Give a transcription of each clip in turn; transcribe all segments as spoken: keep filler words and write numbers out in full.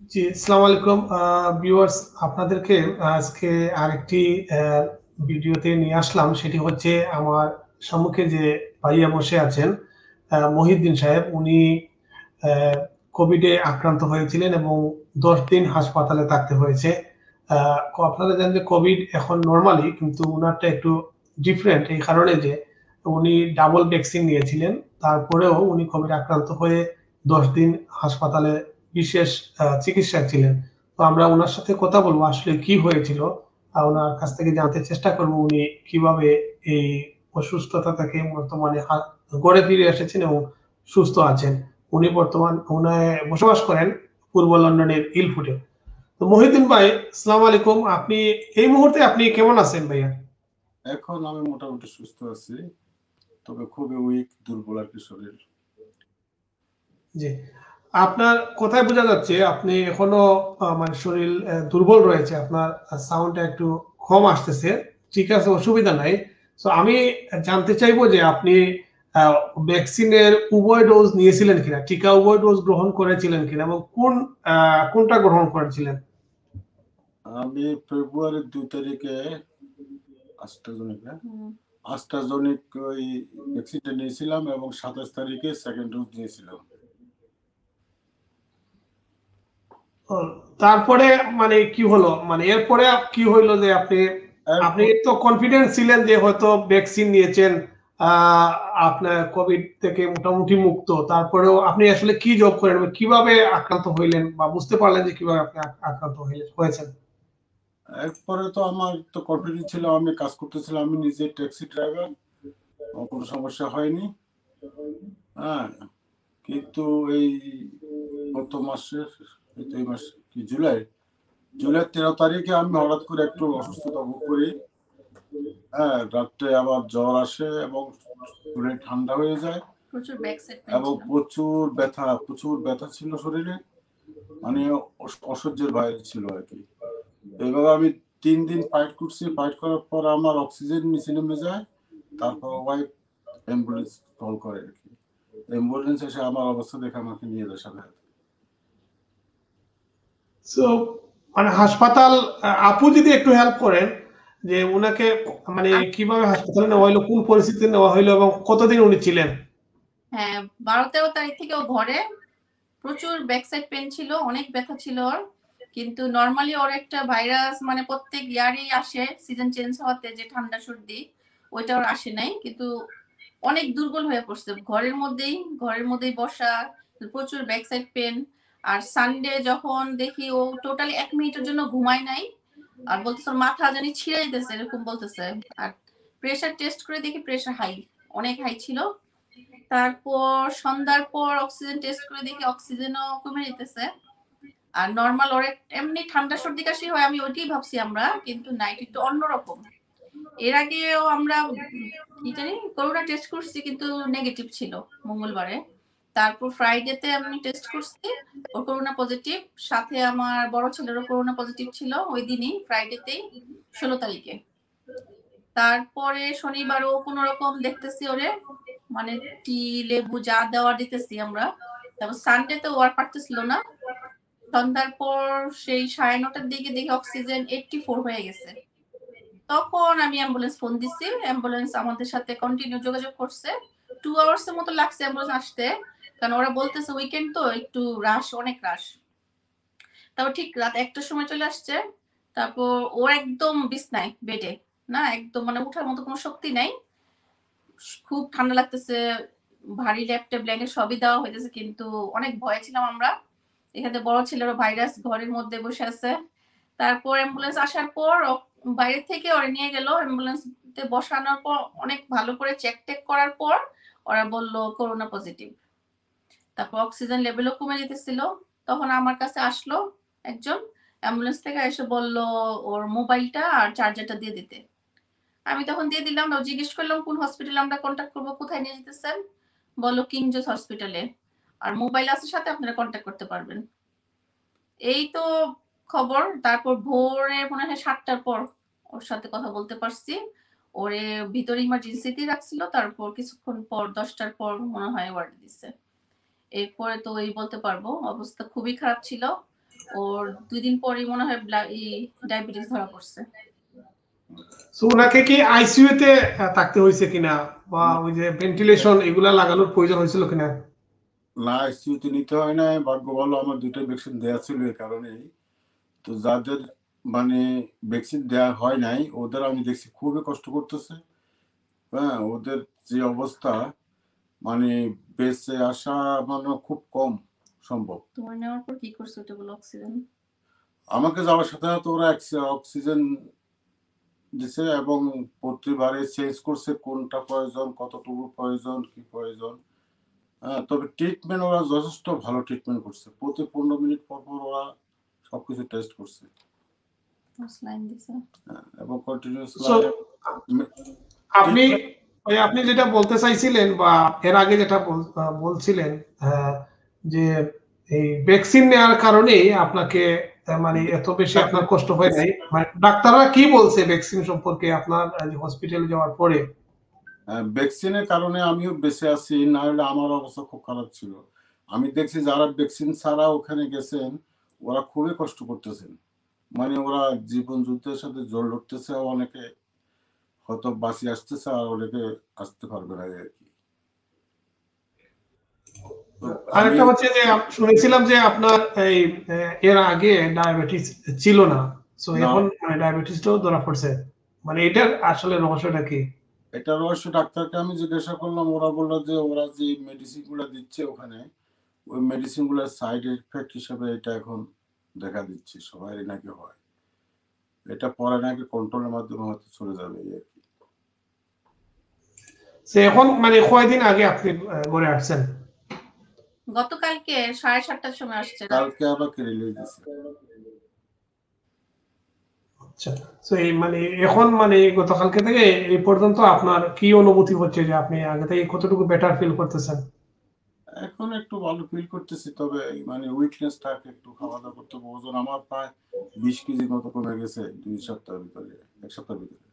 জি, আসসালামু আলাইকুম আহ ভিউয়ার্স, আপনাদেরকে আজকে আরেকটি আহ, ভিডিওতে নিয়ে আসলাম। সেটি হচ্ছে আমার সম্মুখে যে ভাইয়া বসে আছেন, আহ, মহিউদ্দিন সাহেব। উনি আহ, কোভিডে আক্রান্ত হয়েছিলেন এবং দশ দিন হাসপাতালে থাকতে হয়েছে। আহ, আপনারা জানেন যে কোভিড এখন নর্মালি, কিন্তু উনারটা একটু ডিফারেন্ট এই কারণে যে উনি ডাবল ভ্যাকসিন নিয়েছিলেন। তারপরেও উনি কোভিড আক্রান্ত হয়ে দশ দিন হাসপাতালে বিশেষ আহ, চিকিৎসায় ছিলেন। তো আমরা ওনার সাথে কথা বলবো আসলে কি হয়েছিল, আর ওনার কাছ থেকে জানতে চেষ্টা করবো উনি কিভাবে এই অসুস্থতা থেকে বর্তমানে হা- গড়ে ফিরে এসেছেন এবং সুস্থ আছেন। উনি বর্তমান উনায় বসবাস করেন পূর্ব লন্ডনের ইলফুটে। তো মহিউদ্দিন ভাই, আসসালামু আলাইকুম। আপনি এই মুহূর্তে আপনি কেমন আছেন ভাইয়া? এখন আমি মোটামুটি সুস্থ আছি, তবে খুবই উইক, দুর্বল আর কি শরীর। জি, আপনার কথায় বোঝা যাচ্ছে আপনি এখনো আহ, মানে শরীর আহ, দুর্বল রয়েছে। আপনার সাউন্ডটা একটু কম আসতেছে। ঠিক আছে, অসুবিধা নাই। তো আমি জানতে চাইবো যে আপনি ভ্যাকসিনের উভয় ডোজ নিয়েছিলেন কিনা, টিকা উভয় ডোজ গ্রহণ করেছিলেন কিনা, এবং কোন আহ, কোনটা গ্রহণ করেছিলেন? আমি ফেব্রুয়ারির দুই তারিখে আস্ট্রাজনিক না আস্ট্রাজনিক ওই ভ্যাকসিনটা নিয়েছিলাম এবং সাতাশ তারিখে সেকেন্ড ডোজ নিয়েছিলাম। ও, তারপরে মানে কি হলো, মানে এরপরে কি হইলো যে আপনি আপনি এরপর তো কনফিডেন্স ছিলেন যে হয়তো ভ্যাকসিন নিয়েছেন, আহ আপনার কোভিড থেকে মোটামুটি মুক্ত। তারপরেও আপনি আসলে কি জব করেন, কিভাবে আক্রান্ত হইলেন, বা বুঝতে পারলেন যে কিভাবে আপনি আক- আক্রান্ত হইলেন হয়েছেন? এরপরে তো আমার তো কনফিডেন্স ছিল, আমি কাজ করতেছিলাম, আমি নিজে ট্যাক্সি ড্রাইভার, আমার কোনো সমস্যা হয়নি। হ্যাঁ, কিন্তু এই গত মাসের এই তো এই মাস কি জুলাই জুলাই তেরো তারিখে আমি হঠাৎ করে একটু অসুস্থতা ভোগ করি। হ্যাঁ, রাত্রে আবার জ্বর আসে এবং শরীর ঠান্ডা হয়ে যায় প্রচুর ব্যাক সাইড পেইন এবং ছিল। প্রচুর ব্যথা প্রচুর ব্যথা ছিল শরীরে, মানে অস- অসহ্যের বাইরে ছিল আর কি। এইভাবে আমি তিন দিন ফাইট করছি, ফাইট করার পর আমার অক্সিজেন নিচে নেমে যায়। তারপর ওয়াইফ অ্যাম্বুলেন্স কল করে আর কি। অ্যাম্বুলেন্স এসে আমার অবস্থা দেখে আমাকে নিয়ে যায় সাথে সাথে। সো মানে হাসপাতাল, আহ, আপু যদি একটু হেল্প করেন যে উনাকে মানে আমি কিভাবে হাসপাতালে নেওয়া হইলো, কোন পরিস্থিতিতে নেওয়া হইলো, এবং কতদিন উনি ছিলেন? হ্যাঁ, বারো তেরো তারিখ থেকে ও ঘরে প্রচুর ব্যাক সাইড পেন ছিল, অনেক ব্যথা ছিল ওর। কিন্তু নর্মালি ওর একটা ভাইরাস মানে প্রত্যেক ইয়ারই আসে সিজন চেঞ্জ হওয়াতে, যে ঠান্ডা সর্দি, ওইটা ওর আসে নাই। কিন্তু অনেক দুর্বল হয়ে পড়ছে ঘরের মধ্যেই, ঘরের মধ্যেই বসা, প্রচুর ব্যাক সাইড পেন। আর সানডে যখন দেখি ও টোটালি এক মিনিটের জন্য ঘুমায় নাই, আর বলতেছে ওর মাথা জানি ছিঁড়ে যেতেছে, এরকম বলতেছে। আর প্রেসার টেস্ট করে দেখি প্রেসার হাই, অনেক হাই ছিল। তারপর সন্ধ্যার পর অক্সিজেন টেস্ট করে দেখি অক্সিজেনও কমে যেতেছে। আর নর্মাল ওর এমনি ঠান্ডা সর্দি কাশি হয়, আমি ওইটাই ভাবছি আমরা, কিন্তু নাইট একটু অন্যরকম। এর আগেও আমরা কি জানি করোনা টেস্ট করছি, কিন্তু নেগেটিভ ছিল মঙ্গলবারে। তারপর ফ্রাইডেতে আমি টেস্ট করছি, ওর করোনা পজিটিভ। সাথে আমার বড় ছেলেরও করোনা পজিটিভ ছিল ওই দিনই, ফ্রাইডেতেই, ষোলো তারিখে। তারপরে শনিবারও কোন রকম দেখতেছি ওরে, মানে টি লেবু যা দেওয়া দিতেছি আমরা। তারপর সানডে তো ওয়ার পারতেছিল না। সন্ধ্যার পর সেই সাড়ে নটার দিকে দেখি অক্সিজেন এইটটি ফোর হয়ে গেছে। তখন আমি অ্যাম্বুলেন্স ফোন দিছি, অ্যাম্বুলেন্স আমাদের সাথে কন্টিনিউ যোগাযোগ করছে। টু আওয়ার্স এর মতো লাগছে অ্যাম্বুলেন্স আসতে, কারণ ওরা বলতেছে উইকেন্ড তো একটু রাশ, অনেক রাশ। তারপর ঠিক রাত একটার সময় চলে আসছে। তারপর ও একদম বিছনায় বেডে, না একদম মানে উঠার মতো কোনো শক্তি নাই। খুব ঠান্ডা লাগতেছে, ভারী ল্যাপটপ ব্ল্যাঙ্কেট সবই দেওয়া হইতেছে, কিন্তু অনেক ভয়ে ছিলাম আমরা। এখানে বড় ছেলেরও ভাইরাস, ঘরের মধ্যে বসে আছে। তারপর অ্যাম্বুলেন্স আসার পর বাইরে থেকে ওরা নিয়ে গেল, অ্যাম্বুলেন্সে বসানোর পর অনেক ভালো করে চেক টেক করার পর ওরা বলল করোনা পজিটিভ। তারপর অক্সিজেন লেভেলও কমে যেতেছিল। তখন আমার কাছে আসলো একজন অ্যাম্বুলেন্স থেকে, এসে বলল ওর মোবাইলটা আর চার্জারটা দিয়ে দিতে। আমি তখন দিয়ে দিলাম। ও জিজ্ঞেস করলাম কোন হসপিটালে আমরা কন্ট্যাক্ট করবো, কোথায় নিয়ে যেতেছেন? বললো কিং জোস হসপিটালে, আর মোবাইল আছে সাথে, আপনারা কন্ট্যাক্ট করতে পারবেন। এই তো খবর। তারপর ভোরে মনে হয় সাতটার পর ওর সাথে কথা বলতে পারছি। ওরে ভিতরে ইমার্জেন্সিতেই রাখছিল, তারপর কিছুক্ষণ পর দশটার পর মনে হয় ওয়ার্ডে দিছে। এরপরে তো এই বলতে পারবো, অবস্থা খুবই খারাপ ছিল। ওর দুই দিন পরেই মনে হয় ডায়াবেটিস ধরা পড়ছে। সো ওনাকে কি আইসিইউ তে থাকতে হয়েছে কিনা বা না, ওই যে ভেন্টিলেশন এগুলা লাগানোর প্রয়োজন হয়েছিল কিনা? না আইসিইউতে নিতে হয় না, ভাগ্য ভালো আমার দুইটা ভ্যাকসিন দেওয়া ছিল এই কারণেই। তো যাদের মানে ভ্যাকসিন দেওয়া হয় নাই ওদের আমি দেখছি খুবই কষ্ট করতেছে। হ্যাঁ, ওদের যে অবস্থা মানে বেঁচে আসা মানে খুব কম সম্ভব। তোমার নেওয়ার পর কি করছে ওটা বলো? অক্সিজেন আমাকে যাওয়ার সাথে সাথে ওরা অক্সিজেন দিছে এবং প্রতিবারে চেঞ্জ করছে কোনটা প্রয়োজন, কতটুকু প্রয়োজন, কি প্রয়োজন। হ্যাঁ, তবে ট্রিটমেন্ট ওরা যথেষ্ট ভালো ট্রিটমেন্ট করছে। প্রতি পনেরো মিনিট পর পর ওরা সবকিছু টেস্ট করছে। লাইন দিছে হ্যাঁ, এবং কন্টিনিউয়াস সো আপনি ওই আপনি যেটা বলতে চাইছিলেন বা এর আগে যেটা বল- আহ, বলছিলেন আহ, যে এই ভ্যাকসিন নেওয়ার কারণে আপনাকে আহ, মানে এত বেশি আপনার কষ্ট হয় নাই, মানে ডাক্তাররা কি বলছে ভ্যাকসিন সম্পর্কে আপনার হসপিটালে যাওয়ার পরে? ভ্যাকসিনের কারণে আমিও বেঁচে আছি, না হলে আমার অবস্থা খুব খারাপ ছিল। আমি দেখছি যারা ভ্যাকসিন ছাড়া ওখানে গেছেন ওরা খুবই কষ্ট করতেছেন, মানে ওরা জীবন যুদ্ধের সাথে জল লড়তেছে, অনেকে হয়তো বাঁচি আসতেছে আর অনেকে আসতে পারবে না আর কি। তো আমি আরেকটা হচ্ছে যে আপ- শুনেছিলাম যে আপনার এই আহ, এর আগে ডায়াবেটিস ছিল না, সো না, এখন ডায়াবেটিসটাও ধরা পড়ছে, মানে এটার আসলে রহস্যটা কি? এটা রহস্য ডাক্তারকে আমি জিজ্ঞাসা করলাম, ওরা বললো যে ওরা যে মেডিসিন গুলো দিচ্ছে ওখানে ওই মেডিসিন গুলোর সাইড এফেক্ট হিসেবে এটা এখন দেখা দিচ্ছে সবারই নাকি হয়, এটা পরে নাকি কন্ট্রোলের মাধ্যমে হয়তো চলে যাবে এই আর কি। সে এখন মানে কয়দিন আগে আপনি আহ, ঘরে আসছেন? গতকালকে সাড়ে সাতটার সময় আসছে রাত। কালকে আবার রিলিজ দিছে। আচ্ছা, সো এই মানে এখন মানে গতকালকে থেকে এই পর্যন্ত আপনার কি অনুভূতি হচ্ছে, যে আপনি আগে থেকে কতটুকু বেটার ফিল করতেছেন? এখন একটু ভালো ফিল করতেছি, তবে মানে উইকনেসটাকে একটু খাওয়া দাওয়া করতে হবে। ওজন আমার প্রায় বিশ কেজির মতো কমে গেছে দুই সপ্তাহের ভিতরে, এক সপ্তাহের ভিতরে।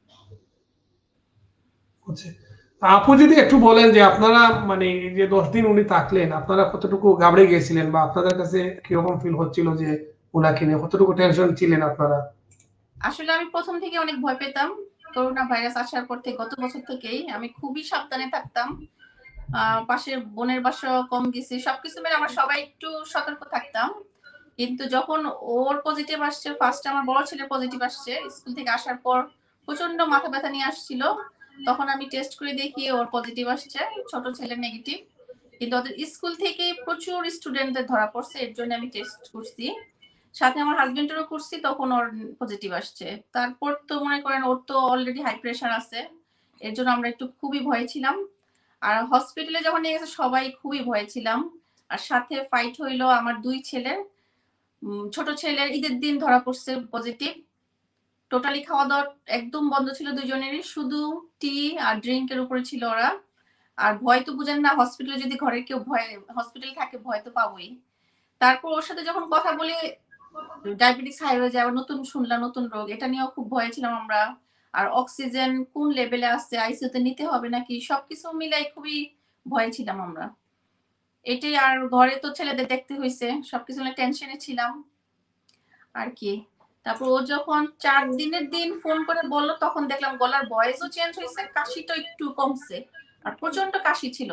হচ্ছে আপু যদি একটু বলেন যে আপনারা মানে এই যে দশ দিন উনি থাকলেন, আপনারা কতটুকু ঘাবড়ে গিয়েছিলেন বা আপনাদের কাছে কিরকম ফিল হচ্ছিল, যে উনাকে নিয়ে কতটুকু টেনশন ছিলেন আপনারা? আসলে আমি প্রথম থেকে অনেক ভয় পেতাম। করোনা ভাইরাস আসার পর থেকে গত বছর থেকেই আমি খুবই সাবধানে থাকতাম। আহ পাশে বোনের বাসা কম গেছি, সবকিছু মিলে আমরা সবাই একটু সতর্ক থাকতাম। কিন্তু যখন ওর পজিটিভ আসছে, ফার্স্ট আমার বড় ছেলে পজিটিভ আসছে, স্কুল থেকে আসার পর প্রচন্ড মাথা ব্যথা নিয়ে আসছিল, তখন আমি টেস্ট করে দেখি ওর পজিটিভ আসছে, ছোট ছেলে নেগেটিভ। কিন্তু ওদের স্কুল থেকে প্রচুর স্টুডেন্টদের ধরা পড়ছে, এর জন্য আমি টেস্ট করছি, সাথে আমার হাজবেন্ডেরও করছি, তখন ওর পজিটিভ আসছে। তারপর তো মনে করেন ওর তো অলরেডি হাই প্রেশার আছে, এর জন্য আমরা একটু খুবই ভয়ে ছিলাম। আর হসপিটালে যখন নিয়ে গেছে সবাই খুবই ভয়ে ছিলাম। আর সাথে ফাইট হইলো আমার দুই ছেলের, ছোট ছেলের ঈদের দিন ধরা পড়ছে পজিটিভ। টোটালি খাওয়া দাওয়া একদম বন্ধ ছিল দুজনেরই, শুধু টি আর ড্রিঙ্কের উপরে ছিল ওরা। আর ভয় তো বুঝেন না, হসপিটালে যদি ঘরে কেউ ভয় হসপিটালে থাকে ভয় তো পাবোই। তারপর ওর সাথে যখন কথা বলে ডায়াবেটিস হাই হয়ে যায়, আবার নতুন শুনলাম নতুন রোগ, এটা নিয়েও খুব ভয় ছিলাম আমরা। আর অক্সিজেন কোন লেভেলে আসছে, আইসিইউতে নিতে হবে নাকি, সবকিছু মিলাই খুবই ভয় ছিলাম আমরা। এটাই, আর ঘরে তো ছেলেদের দেখতে হয়েছে, সবকিছু মিলে টেনশনে ছিলাম আর কি। তারপর ও যখন চার দিনের দিন ফোন করে বললো, তখন দেখলাম গলার ভয়েসও চেঞ্জ হয়েছে, কাশিটা একটু কমছে, আর প্রচন্ড কাশি ছিল।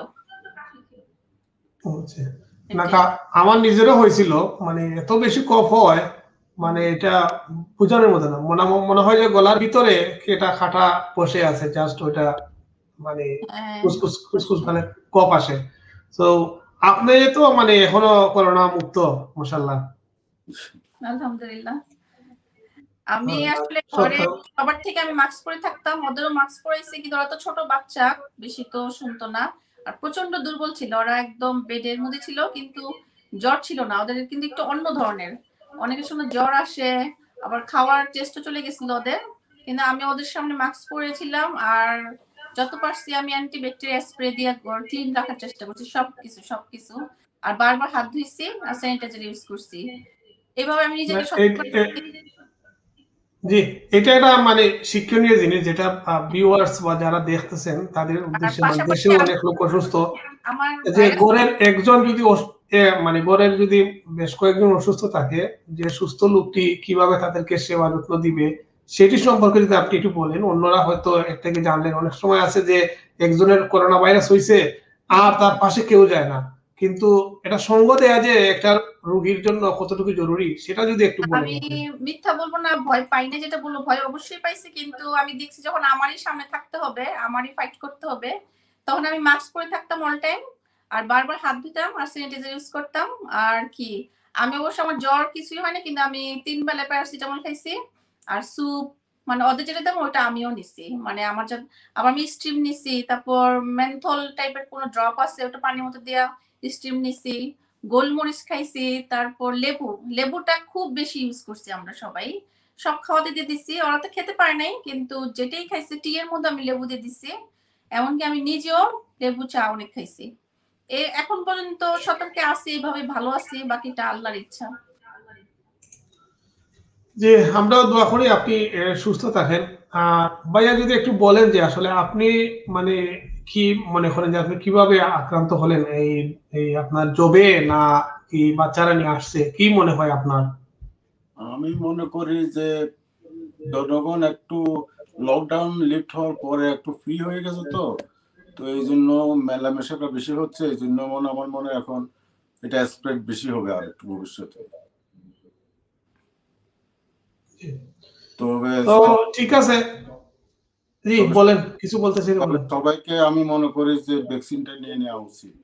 হচ্ছে না কা- আমার নিজেরও হয়েছিল, মানে এত বেশি কফ হয়, মানে এটা বোঝানোর মতো না, মনে মনে হয় যে গলার ভিতরে কি এটা খাটা বসে আছে, জাস্ট ওইটা মানে খুসখুস খুসখুস মানে কফ আসে। তো আপনি তো মানে এখনো করোনা মুক্ত, মাশাআল্লাহ। আলহামদুলিল্লাহ। আমি আসলে ঘরে সবার থেকে আমি মাস্ক পরে থাকতাম, ওদেরও মাস্ক পরাইছি, কিন্তু ওরা তো ছোট বাচ্চা, বেশি তো শুনতো না। আর প্রচন্ড দুর্বল ছিল ওরা, একদম বেডের মধ্যে ছিল, কিন্তু জ্বর ছিল না ওদের, কিন্তু একটু অন্য ধরনের। অনেকের সময় জ্বর আসে, আবার খাওয়ার টেস্টও চলে গেছিল ওদের, কিন্তু আমি ওদের সামনে মাস্ক পরেছিলাম। আর যত পারছি আমি অ্যান্টিব্যাকটেরিয়া স্প্রে দিয়ে ক্লিন রাখার চেষ্টা করছি, সবকিছু সবকিছু আর বারবার হাত ধুইছি আর স্যানিটাইজার ইউজ করছি। এভাবে আমি নিজেকে সতর্ক। জি, এটা একটা মানে শিক্ষণীয় জিনিস, যেটা ভিউয়ার্স বা যারা দেখতেছেন তাদের উদ্দেশ্যে, মানে দেশে অনেক লোক অসুস্থ, যে ঘরের একজন যদি এ মানে ঘরের যদি বেশ কয়েকজন অসুস্থ থাকে, যে সুস্থ লোকটি কিভাবে তাদেরকে সেবা যত্ন দিবে সেটি সম্পর্কে যদি আপনি একটু বলেন, অন্যরা হয়তো এর থেকে জানলেন। অনেক সময় আছে যে একজনের করোনা ভাইরাস হইছে আর তার পাশে কেউ যায় না, কিন্তু এটা সঙ্গ দেয়া যে একটা রোগীর জন্য কতটুকু জরুরি সেটা যদি একটু বলেন আমি আপনি। মিথ্যা বলবো না, ভয় পাই না, যেটা বলবো ভয় অবশ্যই পাইছি, কিন্তু আমি দেখছি যখন আমারই সামনে থাকতে হবে, আমারই ফাইট করতে হবে, তখন আমি মাস্ক পরে থাকতাম অল টাইম, আর বারবার হাত ধুতাম আর স্যানিটাইজার ইউজ করতাম। আর কি, আমি অবশ্য আমার জ্বর কিছুই হয় না, কিন্তু আমি তিন বেলা প্যারাসিটামল খাইছি আর স্যুপ, মানে ওদের যেটা দেবো ওটা আমিও নিছি, মানে আমার যা আবার আমি স্টিম নিছি, তারপর মেন্থল টাইপের কোনো ড্রপ আছে ওটা পানির মতো দেয়া স্টিম নিছি, গোলমরিচ খাইছি, তারপর লেবু, লেবুটা খুব বেশি ইউজ করছি আমরা সবাই, সব খাওয়াতে দিয়ে দিছি, ওরা তো খেতে পারে নাই, কিন্তু যেটাই খাইছে টি এর মধ্যে আমি লেবু দিয়ে দিছি, এমনকি আমি নিজেও লেবু চা অনেক খাইছি। এ এখন পর্যন্ত সতর্কে আছি, এইভাবে ভালো আছি, বাকিটা আল্লাহর ইচ্ছা। যে আমরাও দোয়া করি আপনি আহ, সুস্থ থাকেন। আহ ভাইয়া যদি একটু বলেন যে আসলে আপনি মানে কি মনে করেন যে আপনি কিভাবে আক্রান্ত হলেন, এই এই আপনার জবে না কি বাচ্চারা নিয়ে আসছে, কি মনে হয় আপনার? আমি মনে করি যে জনগণ একটু লকডাউন লিফট হওয়ার পরে একটু ফ্রি হয়ে গেছে, তো তো এই জন্য মেলামেশাটা বেশি হচ্ছে, এই জন্য মনে আমার মনে হয় এখন এটা স্প্রেড বেশি হবে আর একটু ভবিষ্যতে। তবে তো ঠিক আছে, জি তবে বলেন, কিছু বলতেছেন তবে বলেন। সবাইকে আমি মনে করি যে ভ্যাকসিনটা নিয়ে নেওয়া উচিত,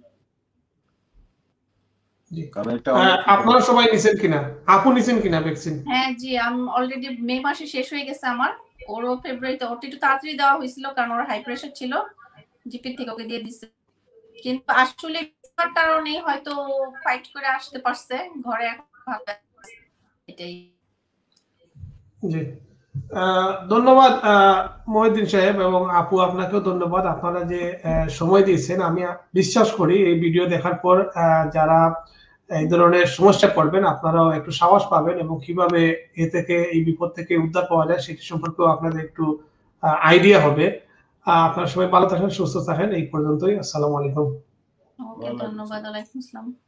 জি কারণ এটা আহ, অনেক আপনারা সবাই নিছেন কিনা, আপু নিছেন কিনা ভ্যাকসিন? হ্যাঁ জি, আমি অলরেডি মে মাসে শেষ হয়ে গেছে আমার, ওরও ফেব্রুয়ারিতে, ওর একটু তাড়াতাড়ি দেওয়া হয়েছিল কারণ ওর হাই প্রেশার ছিল, জিপি থেকে ওকে দিয়ে দিচ্ছে, কিন্তু আসলে তার কারণে হয়তো ফাইট করে আসতে পারছে ঘরে, এখন ভালো আছে, এটাই। জি আহ, ধন্যবাদ আহ, মহিউদ্দিন সাহেব এবং আপু, আপনাকেও ধন্যবাদ। আপনারা যে আহ, সময় দিয়েছেন, আমি বিশ্বাস করি এই ভিডিও দেখার পর আহ, যারা এই ধরনের সমস্যা পড়বেন আপনারাও একটু সাহস পাবেন, এবং কিভাবে এ থেকে, এই বিপদ থেকে উদ্ধার পাওয়া যায় সেটি সম্পর্কেও আপনাদের একটু আইডিয়া হবে। আহ, আপনারা সবাই ভালো থাকেন, সুস্থ থাকেন। এই পর্যন্তই, আসসালামু আলাইকুম। ওকে, ধন্যবাদ, ওয়ালাইকুম আসসালাম।